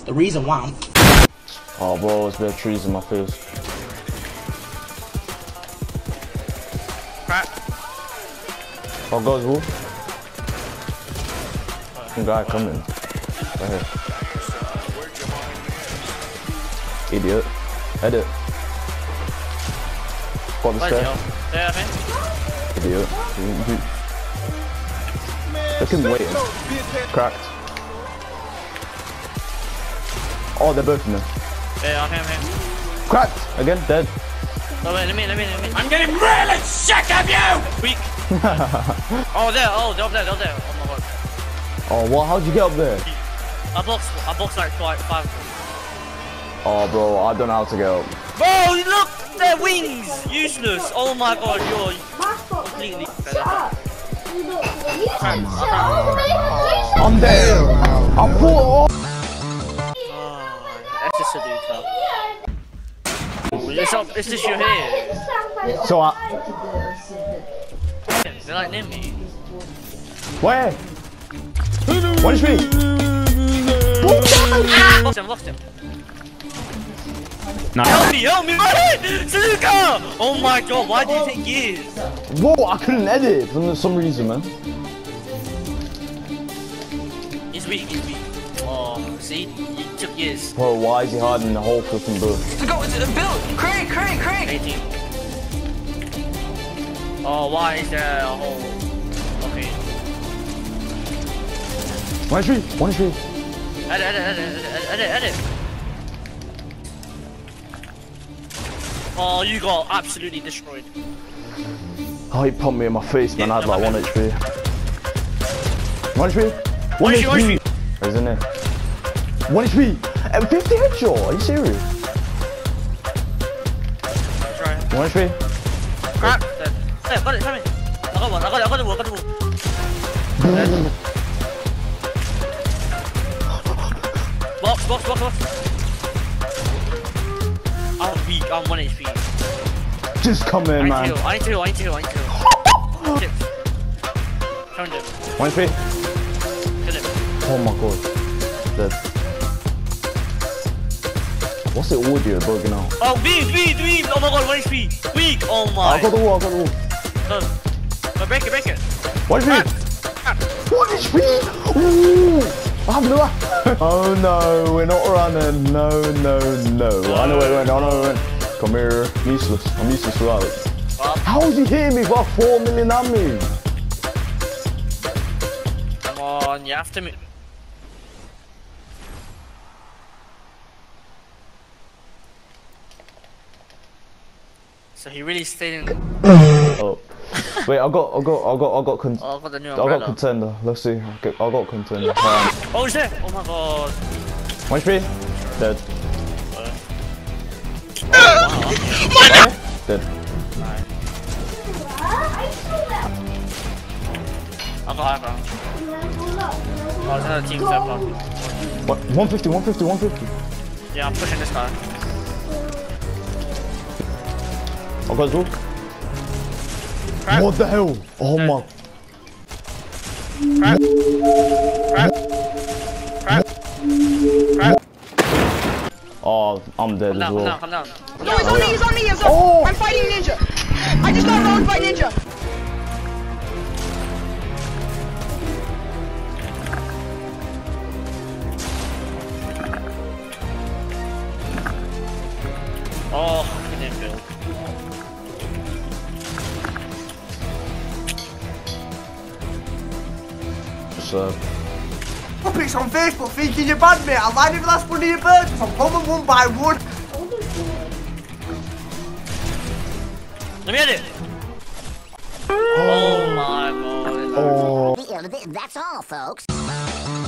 the reason why I'm. Oh, bro, there's a bit of trees in my face. Crack. Oh, goes Wolf. Some guy coming. Right here. Idiot. Edit. Got the stair. Yeah, I think. Idiot. Look at him waiting. Cracked. Oh, they're both in there. Yeah, I'm him. Cracked! Again, dead. Oh, wait, let me. I'm getting really sick of you! Weak. Oh, there. Oh, they're up there. Oh, my god. Oh, what? How'd you get up there? I boxed like 5. Oh, bro, I don't know how to get up. Bro, look! Their wings! Useless! Oh my god, you're completely... I'm dead! I'm poor! That's just a dude. It's just your hair. So They're like near me. where? What is me? Lost him. Nah. Help me, right? Suzuka! Oh my god, why did it take years? Whoa, I couldn't edit for some reason, man. He's weak. Oh, see? It took years. Bro, why is he hiding in the whole freaking book? Go to the build. Craig. 18. Oh, why is there a hole? Okay. One HP. Edit. Oh, you got absolutely destroyed. Oh, he pumped me in my face, man. I had like 1 HP. 1 HP. 1 HP. Isn't it? 1 HP. And 50 headshot. Are you serious? Try. 1 HP. Crap. Hey, got it. Come in. I got the wall. Box. I'm weak. I'm 1 HP. Just come in, man. I need to. Shit. Found him. 1 HP. Kill him. Oh my god. Dead. What's the audio bugging out? Oh, beam. Oh my god, 1 HP. Weak. Oh my. I got the wall. No, break it. 1 HP. 1 HP. Ooh. I have no. Oh no, we're not running. No. I know where we went. Come here. I'm useless without it. How is he hitting me for 4 million damage? Come on, you have to move. So he really stayed in. Oh. Wait, I got Oh, I got the new I umbrella. got contender. Let's see. I got contender. Oh shit! Oh my god. 1 HP. Dead. Dead. I got. Oh, there's another team third party. What? 150. Yeah, I'm pushing this guy. I got Zook. Crap. What the hell? Oh my. Crap. Oh, I'm dead as well. Come down. No, he's on me. Oh! I'm fighting Ninja. I just got rolled by Ninja. Oh, he didn't build. So, Topics on Facebook thinking you're bad, mate. I lied in the last one of your birds. I'm home 1 by 1. Let me edit. Oh my god. oh. That's all, folks.